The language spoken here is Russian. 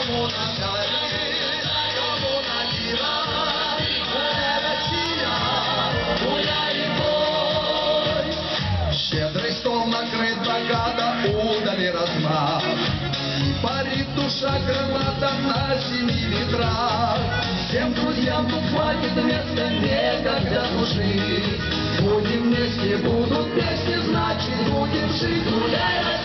Щедрый стол накрыт, богато удали размах, и парит душа крылата на семи ветрах. Всем друзьям тут хватит места, некогда души. Будем вместе, будут песни, значит будем жить. Гуляй,